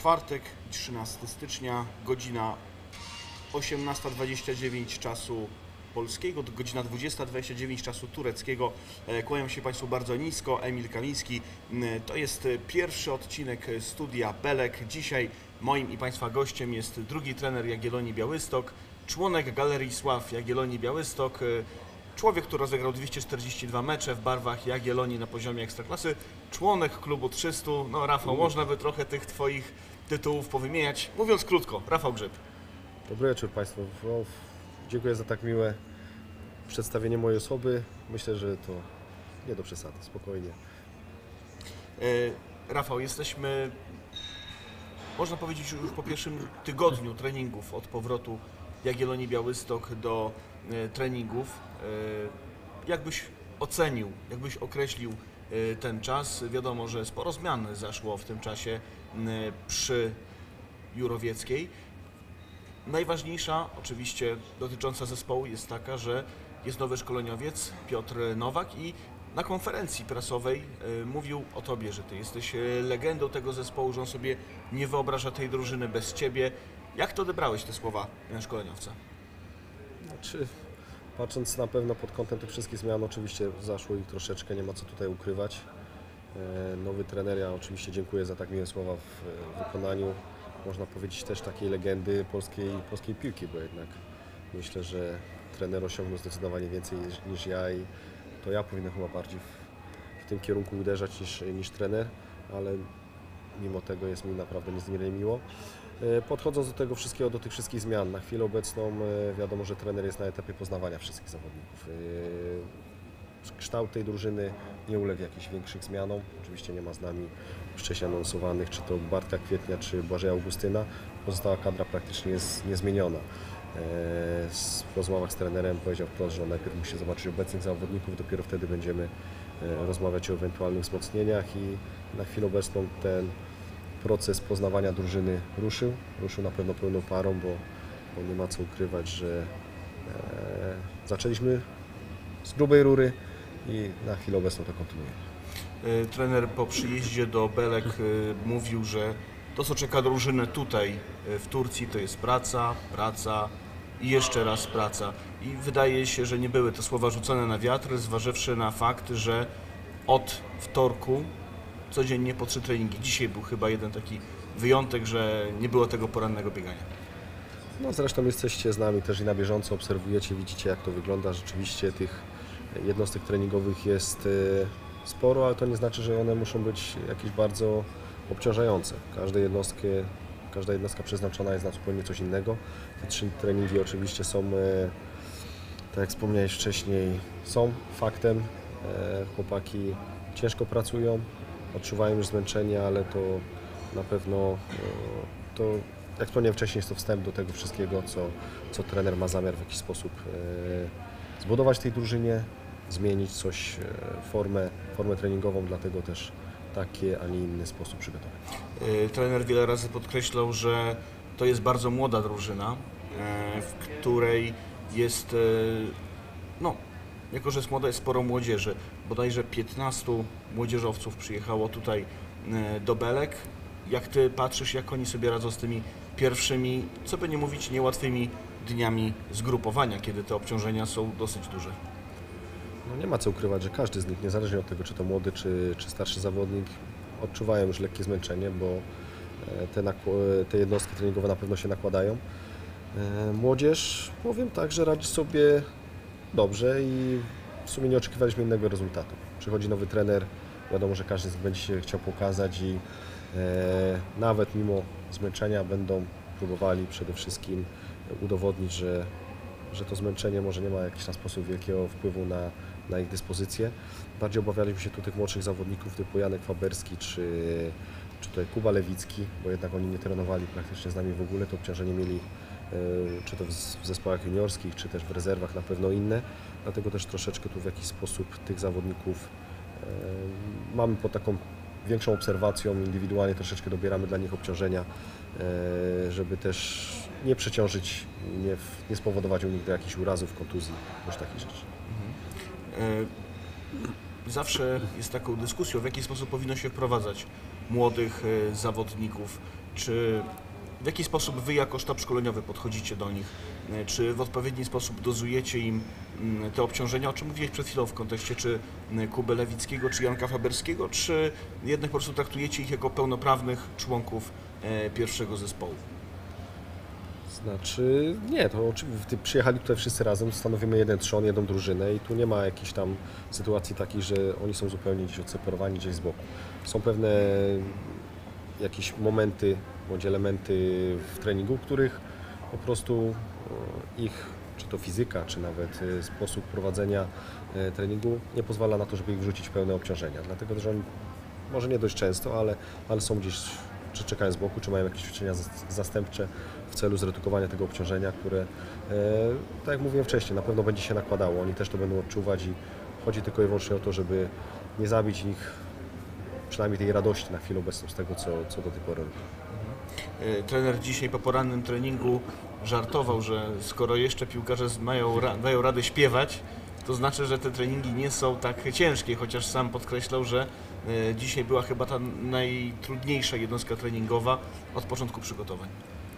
czwartek, 13 stycznia, godzina 18:29 czasu polskiego, godzina 20:29 czasu tureckiego. Kłaniam się Państwu bardzo nisko, Emil Kamiński. To jest pierwszy odcinek studia Belek. Dzisiaj moim i Państwa gościem jest drugi trener Jagiellonii Białystok, członek Galerii Sław Jagiellonii Białystok, człowiek, który rozegrał 242 mecze w barwach Jagiellonii na poziomie ekstraklasy, członek klubu 300. No Rafał, można by trochę tych Twoich tytułów powymieniać. Mówiąc krótko, Rafał Grzyb. Dobry wieczór Państwu. Dziękuję za tak miłe przedstawienie mojej osoby. Myślę, że to nie do przesady, spokojnie. Rafał, jesteśmy, można powiedzieć, już po pierwszym tygodniu treningów od powrotu Jagiellonii Białystok do treningów. Jak byś ocenił, jak byś określił ten czas? Wiadomo, że sporo zmian zaszło w tym czasie przy Jurowieckiej. Najważniejsza, oczywiście dotycząca zespołu, jest taka, że jest nowy szkoleniowiec Piotr Nowak i na konferencji prasowej mówił o Tobie, że Ty jesteś legendą tego zespołu, że on sobie nie wyobraża tej drużyny bez Ciebie. Jak to odebrałeś te słowa szkoleniowca? Znaczy, patrząc na pewno pod kątem tych wszystkich zmian, oczywiście zaszło ich troszeczkę, nie ma co tutaj ukrywać. Nowy trener, ja oczywiście dziękuję za tak miłe słowa w wykonaniu, można powiedzieć, też takiej legendy polskiej piłki, bo jednak myślę, że trener osiągnął zdecydowanie więcej niż ja i to ja powinienem chyba bardziej w tym kierunku uderzać niż trener, ale mimo tego jest mi naprawdę niezmiernie miło. Podchodząc do tego wszystkiego, do tych wszystkich zmian, na chwilę obecną wiadomo, że trener jest na etapie poznawania wszystkich zawodników. Kształt tej drużyny nie uległ jakimś większych zmianom. Oczywiście nie ma z nami wcześniej anonsowanych, czy to Bartka Kwietnia, czy Błażeja Augustyna. Pozostała kadra praktycznie jest niezmieniona. W rozmowach z trenerem powiedział wprost, że najpierw musi zobaczyć obecnych zawodników, dopiero wtedy będziemy rozmawiać o ewentualnych wzmocnieniach i na chwilę obecną ten proces poznawania drużyny ruszył na pewno pełną parą, bo nie ma co ukrywać, że zaczęliśmy z grubej rury i na chwilę obecną to kontynuujemy. Trener po przyjeździe do Belek mówił, że to, co czeka drużynę tutaj w Turcji, to jest praca, praca i jeszcze raz praca. I wydaje się, że nie były te słowa rzucone na wiatr, zważywszy na fakt, że od wtorku codziennie po 3 treningi. Dzisiaj był chyba jeden taki wyjątek, że nie było tego porannego biegania. No zresztą jesteście z nami też i na bieżąco, obserwujecie, widzicie, jak to wygląda. Rzeczywiście tych jednostek treningowych jest sporo, ale to nie znaczy, że one muszą być jakieś bardzo obciążające. Każda jednostka przeznaczona jest na zupełnie coś innego. Te 3 treningi oczywiście są, tak jak wspomniałeś wcześniej, są faktem. Chłopaki ciężko pracują, odczuwają już zmęczenie, ale to na pewno, jak wspomniałem wcześniej, jest to wstęp do tego wszystkiego, co trener ma zamiar w jakiś sposób zbudować tej drużynie, zmienić coś, formę treningową, dlatego też taki, a nie inny sposób przygotowania. Trener wiele razy podkreślał, że to jest bardzo młoda drużyna, w której jest, no, jako że jest młoda, jest sporo młodzieży. Bodajże 15 młodzieżowców przyjechało tutaj do Belek. Jak Ty patrzysz, jak oni sobie radzą z tymi pierwszymi, co by nie mówić, niełatwymi dniami zgrupowania, kiedy te obciążenia są dosyć duże? No nie ma co ukrywać, że każdy z nich, niezależnie od tego, czy to młody, czy starszy zawodnik, odczuwają już lekkie zmęczenie, bo te jednostki treningowe na pewno się nakładają. Młodzież, powiem tak, że radzi sobie dobrze i w sumie nie oczekiwaliśmy innego rezultatu. Przychodzi nowy trener, wiadomo, że każdy z nich będzie się chciał pokazać i nawet mimo zmęczenia będą próbowali przede wszystkim udowodnić, że to zmęczenie może nie ma jakiś tam sposób wielkiego wpływu na ich dyspozycję. Bardziej obawialiśmy się tu tych młodszych zawodników typu Janek Faberski czy tutaj Kuba Lewicki, bo jednak oni nie trenowali praktycznie z nami w ogóle, to obciążenie mieli czy to w zespołach juniorskich, czy też w rezerwach na pewno inne, dlatego też troszeczkę tu w jakiś sposób tych zawodników mamy pod taką większą obserwacją, indywidualnie troszeczkę dobieramy dla nich obciążenia, żeby też nie przeciążyć, nie spowodować u nich do jakichś urazów, kontuzji, już takich rzeczy. Zawsze jest taką dyskusją, w jaki sposób powinno się wprowadzać młodych zawodników. Czy w jaki sposób wy jako sztab szkoleniowy podchodzicie do nich? Czy w odpowiedni sposób dozujecie im te obciążenia, o czym mówiłeś przed chwilą w kontekście czy Kuby Lewickiego, czy Janka Faberskiego, czy jednak po prostu traktujecie ich jako pełnoprawnych członków pierwszego zespołu? Znaczy, nie, to oczywiście przyjechali tutaj wszyscy razem, stanowimy jeden trzon, jedną drużynę i tu nie ma jakichś tam sytuacji takich, że oni są zupełnie gdzieś odseparowani, gdzieś z boku. Są pewne jakieś momenty bądź elementy w treningu, w których po prostu ich, czy to fizyka, czy nawet sposób prowadzenia treningu nie pozwala na to, żeby ich wrzucić w pełne obciążenia. Dlatego, że oni może nie dość często, ale są gdzieś, czy czekają z boku, czy mają jakieś ćwiczenia zastępcze w celu zredukowania tego obciążenia, które, tak jak mówiłem wcześniej, na pewno będzie się nakładało. Oni też to będą odczuwać i chodzi tylko i wyłącznie o to, żeby nie zabić ich przynajmniej tej radości na chwilę obecną z tego, co do tej pory robi. Trener dzisiaj po porannym treningu żartował, że skoro jeszcze piłkarze dają radę śpiewać, to znaczy, że te treningi nie są tak ciężkie, chociaż sam podkreślał, że dzisiaj była chyba ta najtrudniejsza jednostka treningowa od początku przygotowań.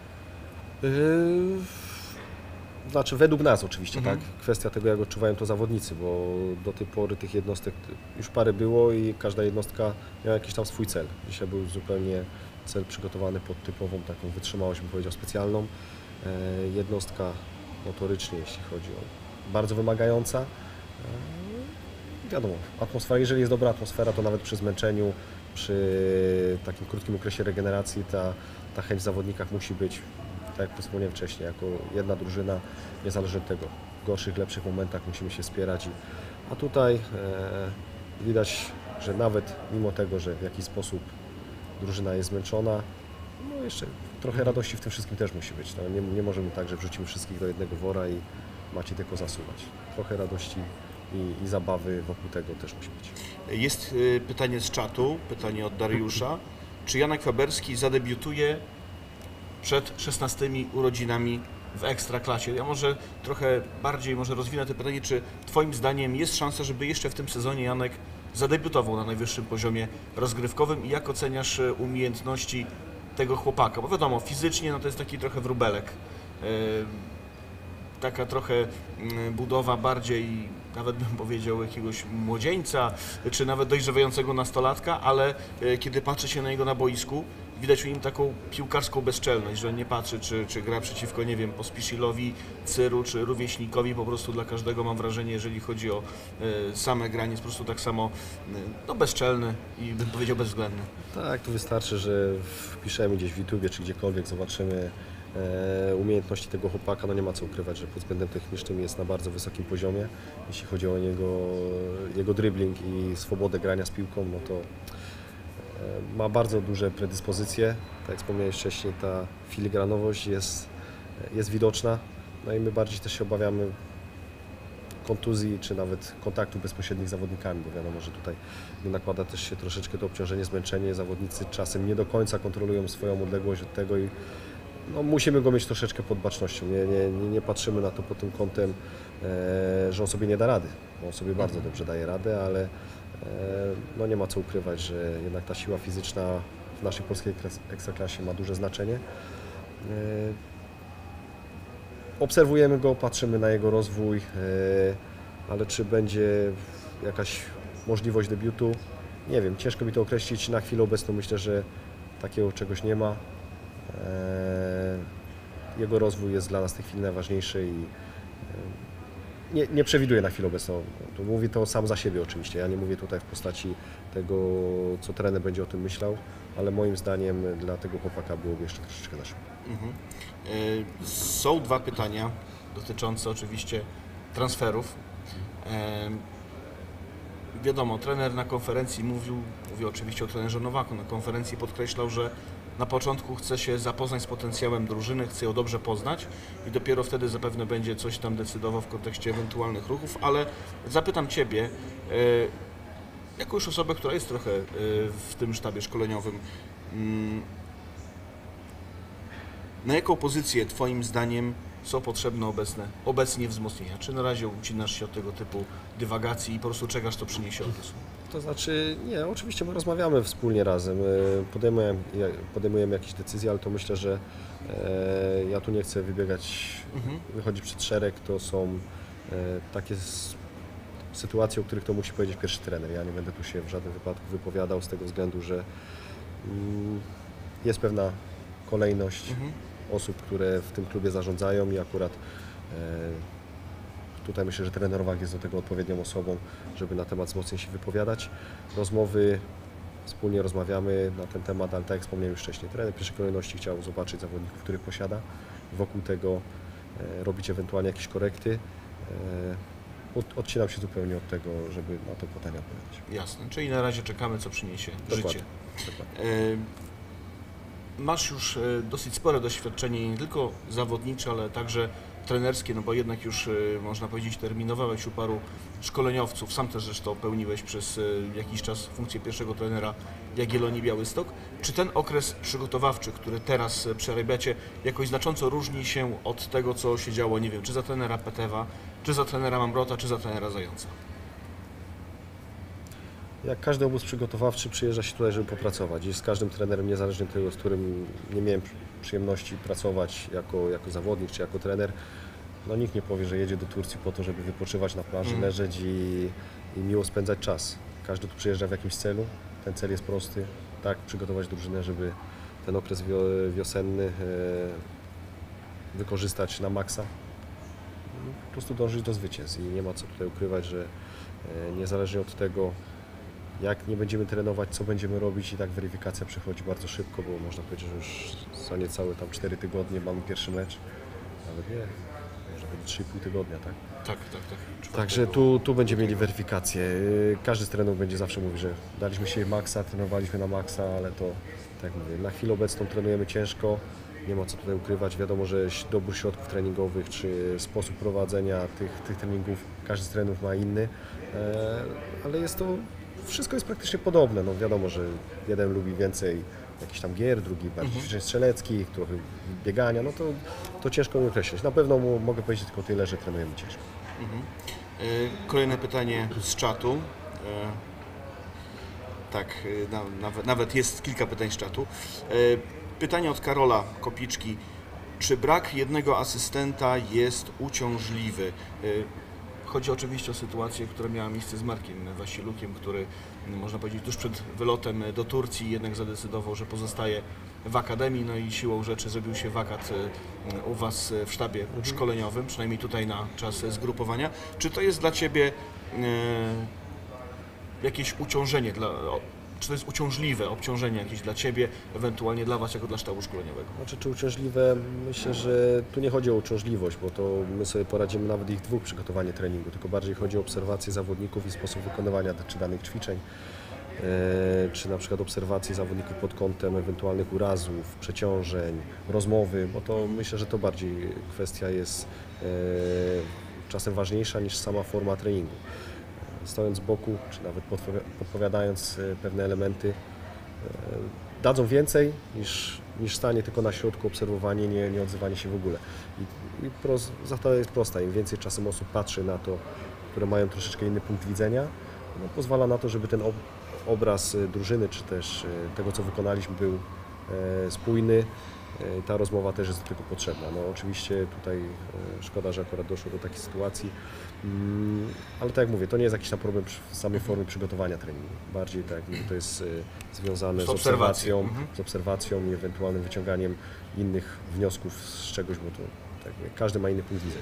Znaczy według nas oczywiście, tak? Kwestia tego, jak odczuwają to zawodnicy, bo do tej pory tych jednostek już parę było i każda jednostka miała jakiś tam swój cel. Dzisiaj był zupełnie cel przygotowany pod typową taką wytrzymałość, bym powiedział, specjalną. Jednostka motorycznie, jeśli chodzi o bardzo wymagająca. Wiadomo, atmosfera, jeżeli jest dobra atmosfera, to nawet przy zmęczeniu, przy takim krótkim okresie regeneracji ta chęć w zawodnikach musi być, tak jak wspomniałem wcześniej, jako jedna drużyna, niezależnie od tego, w gorszych, lepszych momentach musimy się wspierać. A tutaj widać, że nawet mimo tego, że w jakiś sposób drużyna jest zmęczona, no jeszcze trochę radości w tym wszystkim też musi być. No, nie możemy tak, że wrzucimy wszystkich do jednego wora i macie tylko zasuwać. Trochę radości i zabawy wokół tego też musi być. Jest pytanie z czatu, pytanie od Dariusza. Czy Janek Faberski zadebiutuje przed 16 urodzinami w Ekstraklasie? Ja może trochę bardziej rozwinę to pytanie, czy Twoim zdaniem jest szansa, żeby jeszcze w tym sezonie Janek zadebiutował na najwyższym poziomie rozgrywkowym i jak oceniasz umiejętności tego chłopaka? Bo wiadomo, fizycznie no to jest taki trochę wróbelek. Taka trochę budowa bardziej, nawet bym powiedział, jakiegoś młodzieńca, czy nawet dojrzewającego nastolatka, ale kiedy patrzy się na niego na boisku, widać u nim taką piłkarską bezczelność, że on nie patrzy, czy gra przeciwko, nie wiem, Pospíšilowi, Cyru, czy rówieśnikowi, po prostu dla każdego mam wrażenie, jeżeli chodzi o same granie, jest po prostu tak samo no, bezczelny i bym powiedział bezwzględny. Tak, to wystarczy, że wpiszemy gdzieś w YouTubie, czy gdziekolwiek, zobaczymy umiejętności tego chłopaka, no nie ma co ukrywać, że pod względem technicznym jest na bardzo wysokim poziomie. Jeśli chodzi o jego dribbling i swobodę grania z piłką, no to ma bardzo duże predyspozycje. Tak jak wspomniałem wcześniej, ta filigranowość jest widoczna, no i my bardziej też się obawiamy kontuzji, czy nawet kontaktu bezpośrednich z zawodnikami, bo wiadomo, że tutaj nakłada też się troszeczkę to obciążenie, zmęczenie. Zawodnicy czasem nie do końca kontrolują swoją odległość od tego i no, musimy go mieć troszeczkę pod bacznością. Nie patrzymy na to pod tym kątem, że on sobie nie da rady. On sobie bardzo dobrze daje radę, ale no, nie ma co ukrywać, że jednak ta siła fizyczna w naszej polskiej ekstraklasie ma duże znaczenie. Obserwujemy go, patrzymy na jego rozwój, ale czy będzie jakaś możliwość debiutu? Nie wiem, ciężko mi to określić. Na chwilę obecną myślę, że takiego czegoś nie ma. Jego rozwój jest dla nas w tej chwili najważniejszy i nie przewiduję na chwilę obecną. To mówię to sam za siebie oczywiście. Ja nie mówię tutaj w postaci tego, co trener będzie o tym myślał, ale moim zdaniem dla tego chłopaka byłoby jeszcze troszeczkę na szybko. Są dwa pytania dotyczące oczywiście transferów. Wiadomo, trener na konferencji mówię oczywiście o trenerze Nowaku, na konferencji podkreślał, że na początku chce się zapoznać z potencjałem drużyny, chce ją dobrze poznać i dopiero wtedy zapewne będzie coś tam decydował w kontekście ewentualnych ruchów, ale zapytam Ciebie, jako już osobę, która jest trochę w tym sztabie szkoleniowym, na jaką pozycję Twoim zdaniem są potrzebne obecnie wzmocnienia? Czy na razie ucinasz się od tego typu dywagacji i po prostu czekasz, co przyniesie okres? To znaczy, nie, oczywiście my rozmawiamy wspólnie razem, podejmujemy jakieś decyzje, ale to myślę, że ja tu nie chcę wybiegać, wychodzić przed szereg, to są takie sytuacje, o których to musi powiedzieć pierwszy trener. Ja nie będę tu się w żadnym wypadku wypowiadał z tego względu, że jest pewna kolejność osób, które w tym klubie zarządzają i akurat tutaj myślę, że trener Nowak jest do tego odpowiednią osobą, żeby na temat mocniej się wypowiadać. Rozmowy, wspólnie rozmawiamy na ten temat, ale tak jak wspomniałem już wcześniej, trener w pierwszej kolejności chciał zobaczyć zawodników, których posiada. Wokół tego robić ewentualnie jakieś korekty. Odcinam się zupełnie od tego, żeby na to pytanie odpowiedzieć. Jasne, czyli na razie czekamy, co przyniesie życie. Dokładnie. Masz już dosyć spore doświadczenie, nie tylko zawodnicze, ale także trenerskie, no bo jednak już można powiedzieć terminowałeś u paru szkoleniowców, sam też zresztą pełniłeś przez jakiś czas funkcję pierwszego trenera Jagiellonii Białystok. Czy ten okres przygotowawczy, który teraz przerabiacie, jakoś znacząco różni się od tego, co się działo, nie wiem, czy za trenera Petewa, czy za trenera Mamrota, czy za trenera Zająca? Jak każdy obóz przygotowawczy przyjeżdża się tutaj, żeby popracować i z każdym trenerem, niezależnie od tego, z którym nie miałem przyjemności pracować jako zawodnik czy jako trener, no nikt nie powie, że jedzie do Turcji po to, żeby wypoczywać na plaży, leżeć i miło spędzać czas. Każdy tu przyjeżdża w jakimś celu, ten cel jest prosty, tak przygotować drużynę, żeby ten okres wiosenny wykorzystać na maksa. Po prostu dążyć do zwycięstw i nie ma co tutaj ukrywać, że niezależnie od tego, jak nie będziemy trenować, co będziemy robić, i tak weryfikacja przechodzi bardzo szybko, bo można powiedzieć, że już za niecałe tam 4 tygodnie mamy pierwszy mecz. Nawet nie, może być 3,5 tygodnia, tak? Tak. Także tu będziemy mieli weryfikację. Każdy z trenerów będzie zawsze mówił, że daliśmy się maksa, trenowaliśmy na maksa, ale to, tak mówię, na chwilę obecną trenujemy ciężko. Nie ma co tutaj ukrywać. Wiadomo, że dobór środków treningowych czy sposób prowadzenia tych treningów, każdy z trenerów ma inny, ale jest to wszystko jest praktycznie podobne. No wiadomo, że jeden lubi więcej jakichś tam gier, drugi bardziej ćwiczeń strzeleckich, trochę biegania, no to ciężko mi określić. Na pewno mogę powiedzieć tylko tyle, że trenujemy ciężko. Kolejne pytanie z czatu. Tak, nawet jest kilka pytań z czatu. Pytanie od Karola Kopiczki. Czy brak jednego asystenta jest uciążliwy? Chodzi oczywiście o sytuację, która miała miejsce z Markiem Wasilukiem, który, można powiedzieć, tuż przed wylotem do Turcji jednak zadecydował, że pozostaje w Akademii, no i siłą rzeczy zrobił się wakat u Was w sztabie szkoleniowym, przynajmniej tutaj na czas zgrupowania. Czy to jest dla Ciebie jakieś uciążenie, czy to jest uciążliwe obciążenie jakieś dla Ciebie, ewentualnie dla Was jako dla sztabu szkoleniowego? Znaczy, czy uciążliwe? Myślę, że tu nie chodzi o uciążliwość, bo to my sobie poradzimy nawet ich dwóch przygotowanie treningu, tylko bardziej chodzi o obserwację zawodników i sposób wykonywania czy danych ćwiczeń, czy na przykład obserwację zawodników pod kątem ewentualnych urazów, przeciążeń, rozmowy, bo to myślę, że to bardziej kwestia jest czasem ważniejsza niż sama forma treningu. Stojąc z boku, czy nawet podpowiadając pewne elementy, dadzą więcej niż stanie tylko na środku, obserwowanie, nie odzywanie się w ogóle. Zasada jest prosta, im więcej czasem osób patrzy na to, które mają troszeczkę inny punkt widzenia, no, pozwala na to, żeby ten obraz drużyny, czy też tego, co wykonaliśmy, był spójny. Ta rozmowa też jest do tego potrzebna. No, oczywiście tutaj szkoda, że akurat doszło do takiej sytuacji, ale tak jak mówię, to nie jest jakiś tam problem samej formy przygotowania treningu. Bardziej tak jak mówię, to jest związane z obserwacją i ewentualnym wyciąganiem innych wniosków z czegoś, bo to tak, każdy ma inny punkt widzenia.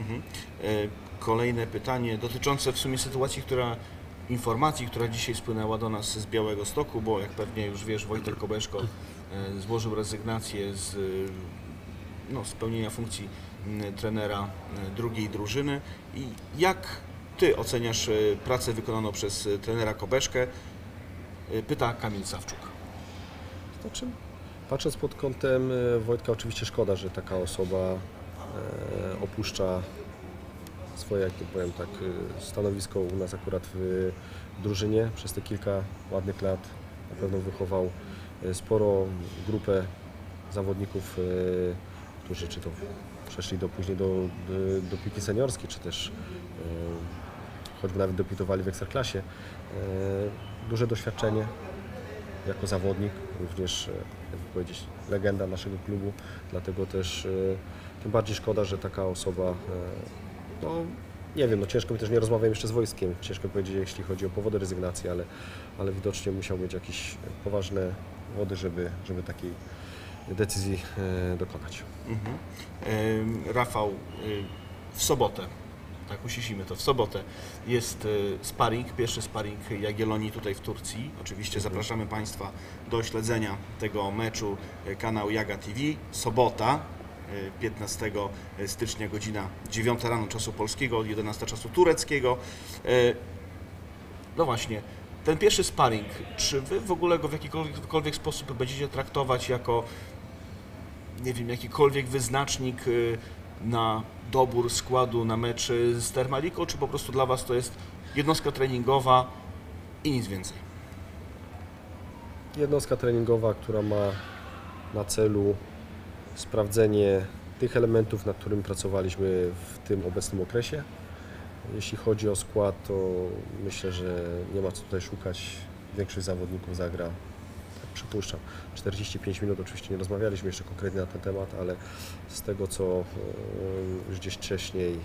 Kolejne pytanie dotyczące w sumie informacji, która dzisiaj spłynęła do nas z Białegostoku, bo jak pewnie już wiesz, Wojtek Kobeszko złożył rezygnację z pełnienia funkcji trenera drugiej drużyny. I jak Ty oceniasz pracę wykonaną przez trenera Kobeszkę? Pyta Kamil Sawczuk. Znaczy, patrząc pod kątem Wojtka, oczywiście szkoda, że taka osoba opuszcza swoje, jak to powiem tak, stanowisko u nas akurat w drużynie. Przez te kilka ładnych lat na pewno wychował sporo grupę zawodników, którzy czy to przeszli później do piłki seniorskiej, czy też choćby nawet debiutowali w Ekstraklasie. Duże doświadczenie jako zawodnik, również, jakby powiedzieć, legenda naszego klubu, dlatego też tym bardziej szkoda, że taka osoba, no nie wiem, no ciężko mi też, nie rozmawiam jeszcze z Wojskiem, ciężko powiedzieć, jeśli chodzi o powody rezygnacji, ale widocznie musiał mieć jakieś poważne wody, żeby takiej decyzji dokonać. Rafał, w sobotę, tak uściślimy to, w sobotę jest sparring, pierwszy sparring Jagiellonii tutaj w Turcji. Oczywiście zapraszamy Państwa do śledzenia tego meczu, kanał Jaga TV. Sobota, 15 stycznia, godzina 9 rano czasu polskiego, od 11 czasu tureckiego. No właśnie, ten pierwszy sparring, czy Wy w ogóle go w jakikolwiek sposób będziecie traktować jako, nie wiem, jakikolwiek wyznacznik na dobór składu na mecz z Termaliką, czy po prostu dla Was to jest jednostka treningowa i nic więcej? Jednostka treningowa, która ma na celu sprawdzenie tych elementów, nad którymi pracowaliśmy w tym obecnym okresie. Jeśli chodzi o skład, to myślę, że nie ma co tutaj szukać. Większość zawodników zagra, tak przypuszczam, 45 minut. Oczywiście nie rozmawialiśmy jeszcze konkretnie na ten temat, ale z tego, co już gdzieś wcześniej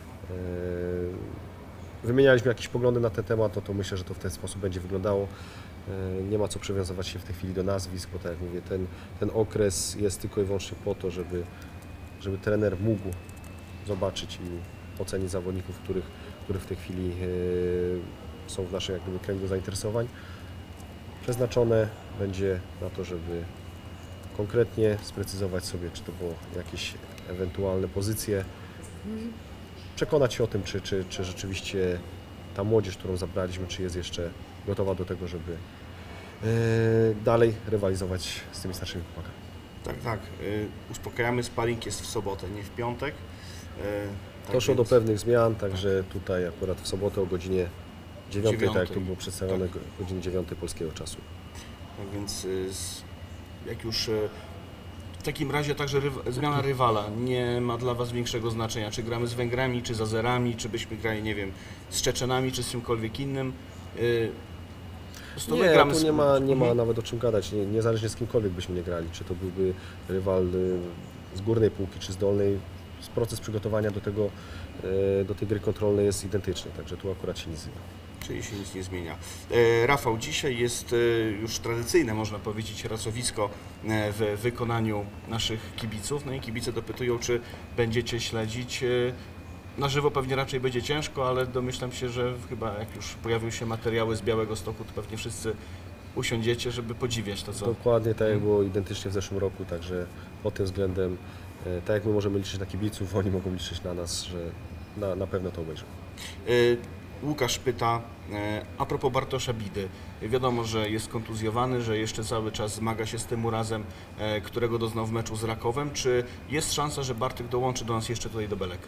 wymienialiśmy jakieś poglądy na ten temat, no to myślę, że to w ten sposób będzie wyglądało. Nie ma co przywiązywać się w tej chwili do nazwisk, bo tak jak mówię, ten okres jest tylko i wyłącznie po to, żeby trener mógł zobaczyć i ocenić zawodników, których w tej chwili są w naszym jakby kręgu zainteresowań. Przeznaczone będzie na to, żeby konkretnie sprecyzować sobie, czy to było jakieś ewentualne pozycje, przekonać się o tym, czy rzeczywiście ta młodzież, którą zabraliśmy, czy jest jeszcze gotowa do tego, żeby dalej rywalizować z tymi starszymi chłopakami. Tak. Uspokajamy, sparring jest w sobotę, nie w piątek. Tak Doszło więc do pewnych zmian, także tutaj akurat w sobotę o godzinie 9, tak jak tu było przedstawione, godzinie 9 polskiego czasu. Tak więc jak już w takim razie także zmiana rywala nie ma dla Was większego znaczenia, czy gramy z Węgrami, czy z Azerami, czy byśmy grali, nie wiem, z Czeczenami, czy z czymkolwiek innym. Nie, gramy tu nie ma nawet o czym gadać, niezależnie z kimkolwiek byśmy nie grali, czy to byłby rywal z górnej półki, czy z dolnej, proces przygotowania do tej gry kontrolnej jest identyczny, także tu akurat się nic nie zmienia. Czyli się nic nie zmienia. Rafał, dzisiaj jest już tradycyjne, można powiedzieć, racowisko w wykonaniu naszych kibiców. No i kibice dopytują, czy będziecie śledzić na żywo. Pewnie raczej będzie ciężko, ale domyślam się, że chyba jak już pojawią się materiały z Białegostoku, to pewnie wszyscy usiądziecie, żeby podziwiać to, co... Dokładnie tak jak było identycznie w zeszłym roku, także pod tym względem, tak jak my możemy liczyć na kibiców, oni mogą liczyć na nas, że na pewno to obejrzą. Łukasz pyta, a propos Bartosza Bidy. Wiadomo, że jest kontuzjowany, że jeszcze cały czas zmaga się z tym urazem, którego doznał w meczu z Rakowem. Czy jest szansa, że Bartek dołączy do nas jeszcze tutaj do Belek?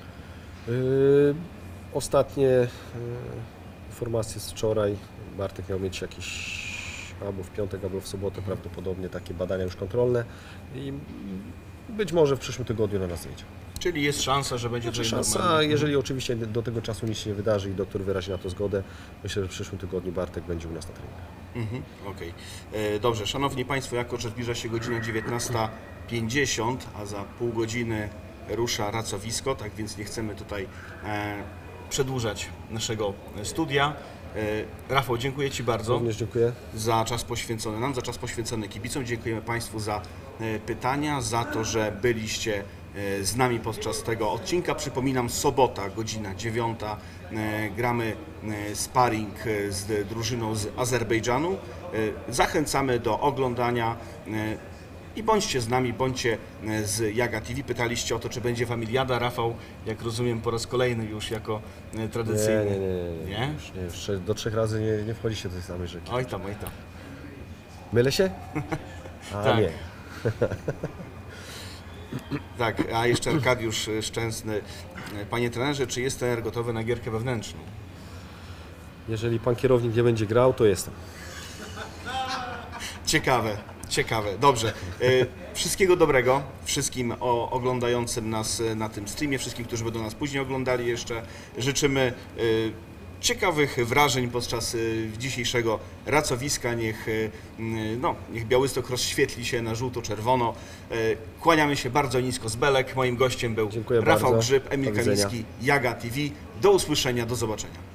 Ostatnie informacje z wczoraj. Bartek miał mieć jakieś albo w piątek, albo w sobotę prawdopodobnie takie badania już kontrolne i być może w przyszłym tygodniu na nas zejdzie. Czyli jest szansa, że będzie Znaczy szansa, jeżeli oczywiście do tego czasu nic się nie wydarzy i doktor wyrazi na to zgodę, myślę, że w przyszłym tygodniu Bartek będzie u nas na treningach. Okej. Dobrze, Szanowni Państwo, jako że zbliża się godzina 19:50, a za pół godziny rusza racowisko, tak więc nie chcemy tutaj przedłużać naszego studia. Rafał, dziękuję Ci bardzo. Również dziękuję. Za czas poświęcony nam, za czas poświęcony kibicom. Dziękujemy Państwu za pytania, za to, że byliście z nami podczas tego odcinka. Przypominam, sobota, godzina 9. Gramy sparring z drużyną z Azerbejdżanu. Zachęcamy do oglądania i bądźcie z nami, bądźcie z Jaga TV. Pytaliście o to, czy będzie familiada. Rafał, jak rozumiem, po raz kolejny już jako tradycyjny. Nie? Już do 3 razy nie wchodzi się do tej samej rzeki. Oj tam. Mylę się? A Tak. nie. Tak, a jeszcze Arkadiusz Szczęsny. Panie trenerze, czy jest trener gotowy na gierkę wewnętrzną? Jeżeli pan kierownik nie będzie grał, to jestem. Ciekawe. Dobrze. Wszystkiego dobrego wszystkim oglądającym nas na tym streamie, wszystkim, którzy będą nas później oglądali jeszcze. Życzymy ciekawych wrażeń podczas dzisiejszego racowiska. Niech Białystok rozświetli się na żółto-czerwono. Kłaniamy się bardzo nisko z Belek. Moim gościem był Dziękuję Rafał bardzo. Grzyb, Emil Do widzenia. Kamiński, Jaga TV. Do usłyszenia, do zobaczenia.